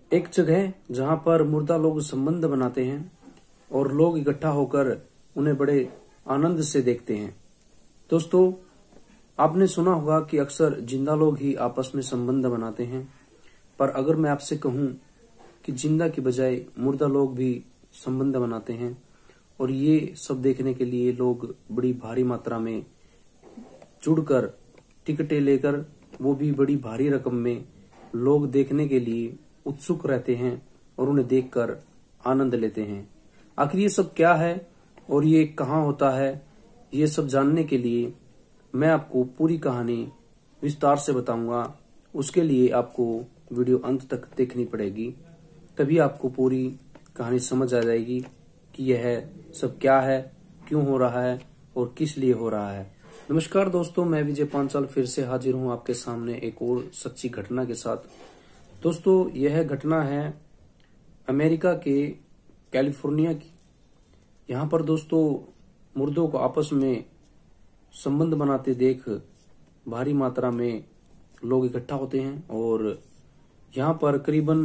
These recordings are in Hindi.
एक जगह जहां पर मुर्दा लोग संबंध बनाते हैं और लोग इकट्ठा होकर उन्हें बड़े आनंद से देखते हैं। दोस्तों, आपने सुना होगा कि अक्सर जिंदा लोग ही आपस में संबंध बनाते हैं, पर अगर मैं आपसे कहूं कि जिंदा की बजाय मुर्दा लोग भी संबंध बनाते हैं और ये सब देखने के लिए लोग बड़ी भारी मात्रा में जुड़कर टिकटें लेकर, वो भी बड़ी भारी रकम में, लोग देखने के लिए उत्सुक रहते हैं और उन्हें देखकर आनंद लेते हैं। आखिर ये सब क्या है और ये कहाँ होता है, ये सब जानने के लिए मैं आपको पूरी कहानी विस्तार से बताऊंगा। उसके लिए आपको वीडियो अंत तक देखनी पड़ेगी, तभी आपको पूरी कहानी समझ आ जाएगी कि यह सब क्या है, क्यों हो रहा है और किस लिए हो रहा है। नमस्कार दोस्तों, मैं विजय पांचाल फिर से हाजिर हूं आपके सामने एक और सच्ची घटना के साथ। दोस्तों, यह घटना है अमेरिका के कैलिफोर्निया की। यहाँ पर दोस्तों मुर्दों को आपस में संबंध बनाते देख भारी मात्रा में लोग इकट्ठा होते हैं और यहाँ पर करीबन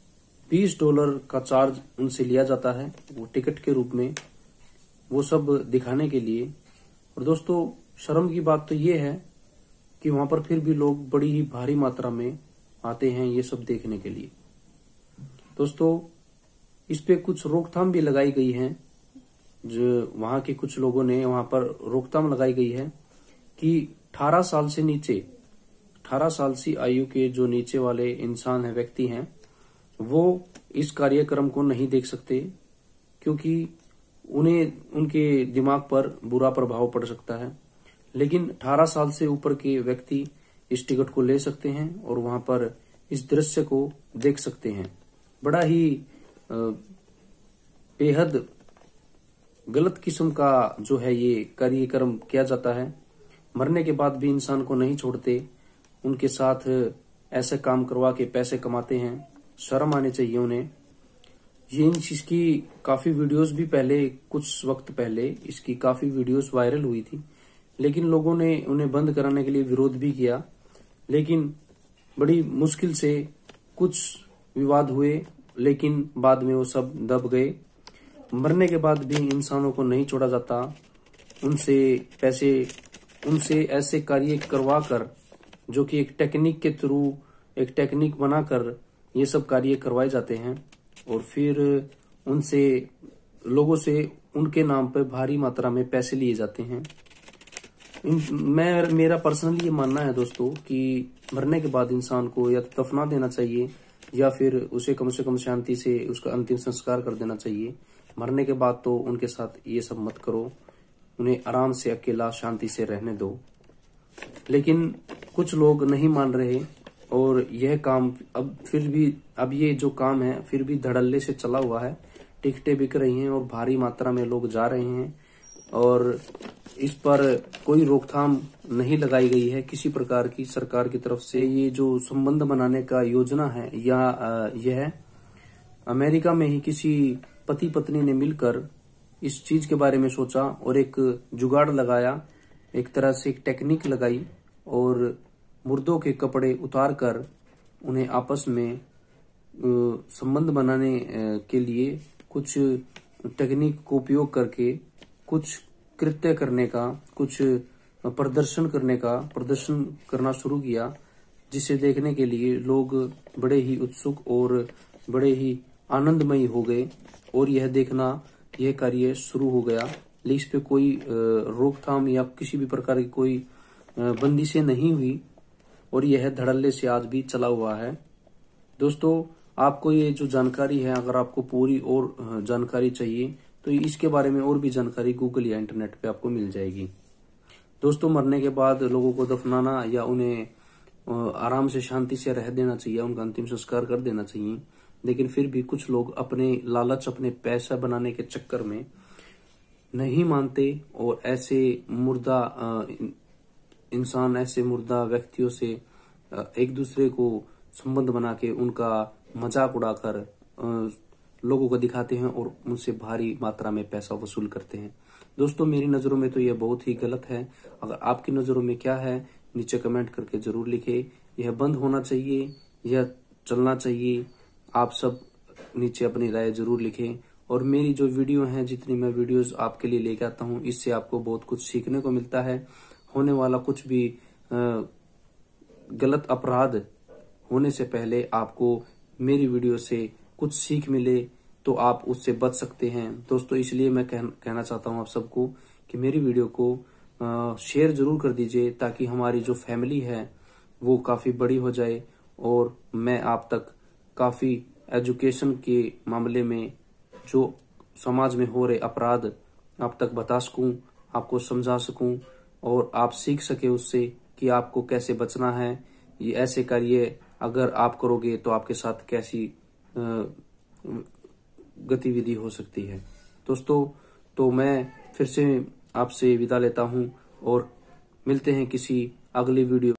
$20 का चार्ज उनसे लिया जाता है, वो टिकट के रूप में, वो सब दिखाने के लिए। और दोस्तों, शर्म की बात तो ये है कि वहां पर फिर भी लोग बड़ी ही भारी मात्रा में आते हैं ये सब देखने के लिए। दोस्तों, इस पे कुछ रोकथाम भी लगाई गई है, जो वहां के कुछ लोगों ने वहां पर रोकथाम लगाई गई है कि 18 साल से नीचे, 18 साल की आयु के जो नीचे वाले इंसान है, व्यक्ति हैं, वो इस कार्यक्रम को नहीं देख सकते, क्योंकि उन्हें उनके दिमाग पर बुरा प्रभाव पड़ सकता है। लेकिन 18 साल से ऊपर के व्यक्ति इस टिकट को ले सकते हैं और वहां पर इस दृश्य को देख सकते हैं। बड़ा ही बेहद गलत किस्म का जो है ये कार्यक्रम किया जाता है। मरने के बाद भी इंसान को नहीं छोड़ते, उनके साथ ऐसे काम करवा के पैसे कमाते हैं। शर्म आनी चाहिए उन्हें। ये इन चीज की काफी वीडियोस भी पहले, कुछ वक्त पहले इसकी काफी वीडियोस वायरल हुई थी, लेकिन लोगों ने उन्हें बंद कराने के लिए विरोध भी किया, लेकिन बड़ी मुश्किल से कुछ विवाद हुए, लेकिन बाद में वो सब दब गए। मरने के बाद भी इंसानों को नहीं छोड़ा जाता, उनसे पैसे, उनसे ऐसे कार्य करवा कर, जो कि एक टेक्निक के थ्रू, एक टेक्निक बनाकर ये सब कार्य करवाए जाते हैं और फिर उनसे, लोगों से उनके नाम पर भारी मात्रा में पैसे लिए जाते हैं। मेरा पर्सनली ये मानना है दोस्तों कि मरने के बाद इंसान को या तो दफना देना चाहिए या फिर उसे कम से कम शांति से उसका अंतिम संस्कार कर देना चाहिए। मरने के बाद तो उनके साथ ये सब मत करो, उन्हें आराम से अकेला शांति से रहने दो। लेकिन कुछ लोग नहीं मान रहे और यह काम अब ये जो काम है फिर भी धड़ल्ले से चला हुआ है। टिकटें बिक रही हैं और भारी मात्रा में लोग जा रहे हैं और इस पर कोई रोकथाम नहीं लगाई गई है किसी प्रकार की सरकार की तरफ से। ये जो संबंध बनाने का योजना है, या यह अमेरिका में ही किसी पति पत्नी ने मिलकर इस चीज के बारे में सोचा और एक जुगाड़ लगाया, एक तरह से एक टेक्निक लगाई और मुर्दों के कपड़े उतार कर उन्हें आपस में संबंध बनाने के लिए कुछ टेक्निक को उपयोग करके कुछ कृत्य करने का, कुछ प्रदर्शन करना शुरू किया, जिसे देखने के लिए लोग बड़े ही उत्सुक और बड़े ही आनंदमयी हो गए और यह देखना, यह कार्य शुरू हो गया। लेकिन इस पे कोई रोकथाम या किसी भी प्रकार की कोई बंदिशें नहीं हुई और यह धड़ल्ले से आज भी चला हुआ है। दोस्तों, आपको ये जो जानकारी है, अगर आपको पूरी और जानकारी चाहिए तो इसके बारे में और भी जानकारी गूगल या इंटरनेट पे आपको मिल जाएगी। दोस्तों, मरने के बाद लोगों को दफनाना या उन्हें आराम से शांति से रह देना चाहिए, उनका अंतिम संस्कार कर देना चाहिए, लेकिन फिर भी कुछ लोग अपने लालच, अपने पैसा बनाने के चक्कर में नहीं मानते और ऐसे मुर्दा इंसान, ऐसे मुर्दा व्यक्तियों से एक दूसरे को संबंध बना के उनका मजाक उड़ाकर लोगों को दिखाते हैं और उनसे भारी मात्रा में पैसा वसूल करते हैं। दोस्तों, मेरी नजरों में तो यह बहुत ही गलत है। अगर आपकी नजरों में क्या है, नीचे कमेंट करके जरूर लिखे। यह बंद होना चाहिए, यह चलना चाहिए आप सब नीचे अपनी राय जरूर लिखें। और मेरी जो वीडियो हैं, जितनी मैं वीडियोस आपके लिए लेके आता हूँ, इससे आपको बहुत कुछ सीखने को मिलता है। होने वाला कुछ भी गलत अपराध होने से पहले आपको मेरी वीडियो से कुछ सीख मिले तो आप उससे बच सकते हैं। दोस्तों, इसलिए मैं कहना चाहता हूँ आप सबको कि मेरी वीडियो को शेयर जरूर कर दीजिए, ताकि हमारी जो फैमिली है वो काफ़ी बड़ी हो जाए और मैं आप तक काफ़ी एजुकेशन के मामले में जो समाज में हो रहे अपराध आप तक बता सकूं, आपको समझा सकूं और आप सीख सके उससे कि आपको कैसे बचना है। ये ऐसे करिए, अगर आप करोगे तो आपके साथ कैसी गतिविधि हो सकती है। दोस्तों, तो मैं फिर से आपसे विदा लेता हूं और मिलते हैं किसी अगली वीडियो